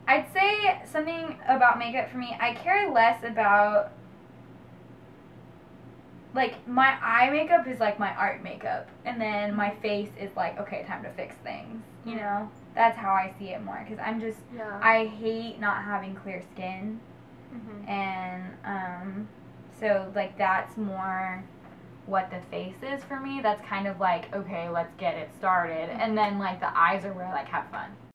I'd say something about makeup for me. I care less about, like, my eye makeup is like my art makeup, and then my face is like, okay, time to fix things. You know, that's how I see it more. Because I'm just, I hate not having clear skin, and so like that's more what the face is for me. That's kind of like, okay, let's get it started, and then like the eyes are where like have fun.